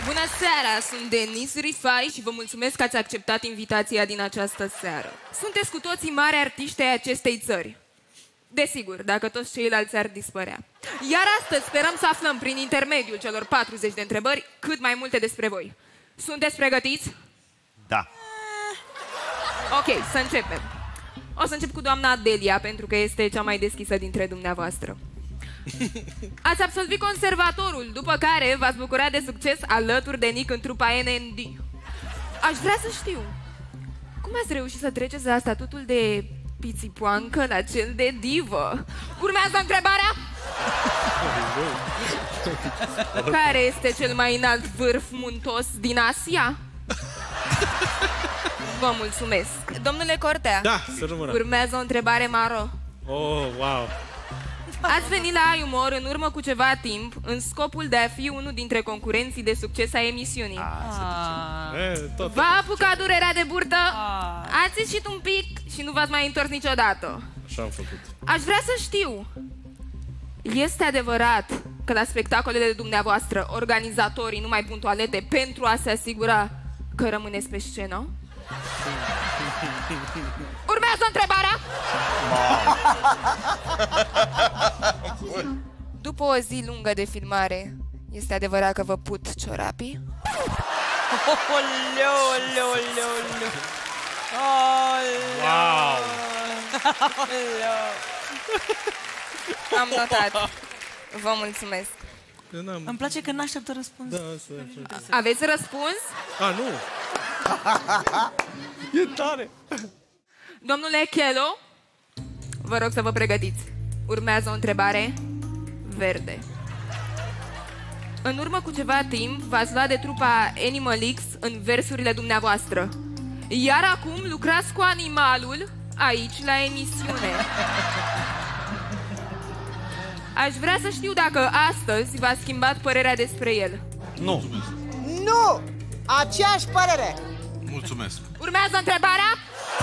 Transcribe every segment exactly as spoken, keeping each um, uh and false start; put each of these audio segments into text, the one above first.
Bună seara, sunt Denis Rifai și vă mulțumesc că ați acceptat invitația din această seară. Sunteți cu toții mari artiști ai acestei țări. Desigur, dacă toți ceilalți ar dispărea. Iar astăzi sperăm să aflăm prin intermediul celor patruzeci de întrebări cât mai multe despre voi. Sunteți pregătiți? Da. Ok, să începem. O să încep cu doamna Delia, pentru că este cea mai deschisă dintre dumneavoastră. Ați absolvit conservatorul, după care v-ați bucurat de succes alături de Nic în trupa N N D. Aș vrea să știu, cum ați reușit să treceți la statutul de pițipoancă la cel de divă? Urmează întrebarea? Care este cel mai înalt vârf muntos din Asia? Vă mulțumesc. Domnule Cortea, da, să rămână. Urmează o întrebare maro. Oh, wow. Ați venit la Ai Umor în urmă cu ceva timp în scopul de a fi unul dintre concurenții de succes a emisiunii. V-a apucat durerea de burtă? Ați ieșit un pic și nu v-ați mai întors niciodată. Așa am făcut. Aș vrea să știu, este adevărat că la spectacolele dumneavoastră organizatorii nu mai pun toalete pentru a se asigura că rămâneți pe scenă? Urmează întrebarea! După o zi lungă de filmare, este adevărat că vă put ciorapii? Wow! Am notat. Vă mulțumesc. Îmi place că n-așteptă răspuns. Da, să... Aveți răspuns? A, nu! E tare! Domnule Chelo, vă rog să vă pregătiți. Urmează o întrebare verde. În urmă cu ceva timp v-ați luat de trupa Animal X în versurile dumneavoastră. Iar acum lucrați cu animalul aici la emisiune. Aș vrea să știu dacă astăzi v-a schimbat părerea despre el. Nu. Nu! Aceeași părere! Mulțumesc. Urmează întrebarea?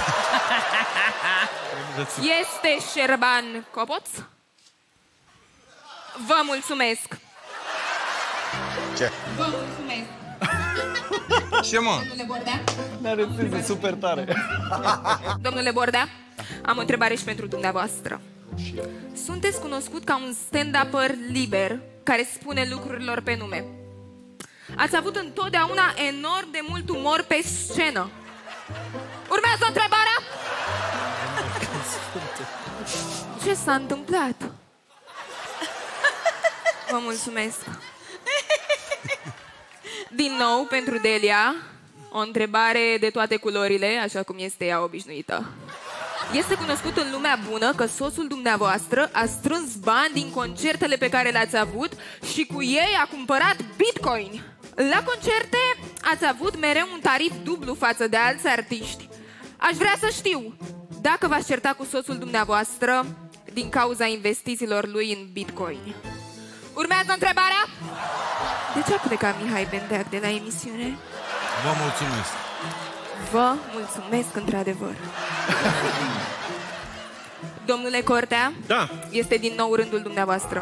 Este Șerban Copoț? Vă mulțumesc. Ce? Vă mulțumesc. Ce, mă? Domnule Bordea? N-are țâță super tare. Domnule Bordea, am o întrebare și pentru dumneavoastră. Sunteți cunoscut ca un stand-upper liber care spune lucrurilor pe nume. Ați avut întotdeauna enorm de mult umor pe scenă. Urmează întrebarea? Ce s-a întâmplat? Vă mulțumesc. Din nou, pentru Delia, o întrebare de toate culorile, așa cum este ea obișnuită. Este cunoscut în lumea bună că soțul dumneavoastră a strâns bani din concertele pe care le-ați avut și cu ei a cumpărat bitcoin. La concerte ați avut mereu un tarif dublu față de alți artiști. Aș vrea să știu dacă v-ați certat cu soțul dumneavoastră din cauza investițiilor lui în bitcoin. Urmează întrebarea? De ce a plecat Mihai Bendeac de la emisiune? Vă mulțumesc. Vă mulțumesc într-adevăr. Domnule Cortea, da. Este din nou rândul dumneavoastră.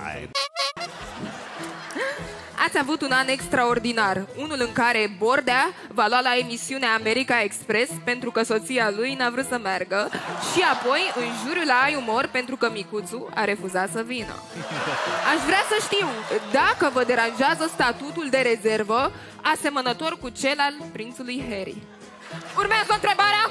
Ați avut un an extraordinar, unul în care Bordea va lua la emisiunea America Express pentru că soția lui n-a vrut să meargă și apoi în juriu la Ai Umor pentru că micuțul a refuzat să vină. Aș vrea să știu dacă vă deranjează statutul de rezervă asemănător cu cel al prințului Harry. Urmează întrebarea?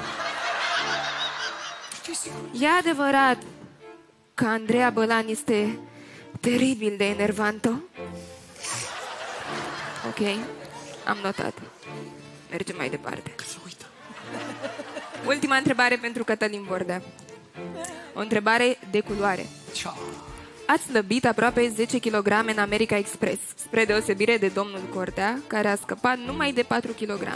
E adevărat că Andreea Bălan este teribil de enervantă? Ok, am notat. Mergem mai departe. Ultima întrebare pentru Cătălin Bordea. O întrebare de culoare. Ați slăbit aproape zece kilograme în America Express, spre deosebire de domnul Cortea, care a scăpat numai de patru kilograme.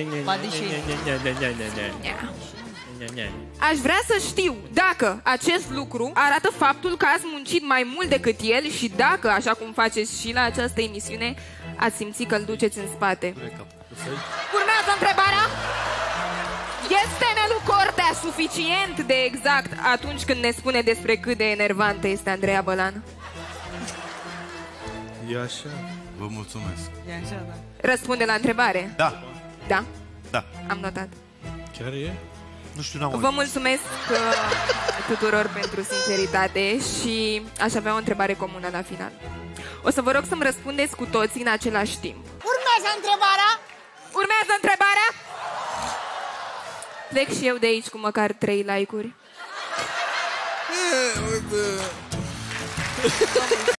Aș vrea să știu dacă acest lucru arată faptul că ați muncit mai mult decât el și dacă, așa cum faceți și la această emisiune, ați simțit că îl duceți în spate. Urmează întrebarea? Este Nelu Cortea suficient de exact atunci când ne spune despre cât de enervantă este Andreea Bălan? E așa. Vă mulțumesc. E așa, da. Răspunde la întrebare? Da. Da? Da. Am notat. Chiar e? Nu știu, n-am Vă mulțumesc uh, tuturor pentru sinceritate și aș avea o întrebare comună la final. O să vă rog să-mi răspundeți cu toții în același timp. Urmează întrebarea. Urmează întrebarea? Plec și eu de aici cu măcar trei like-uri.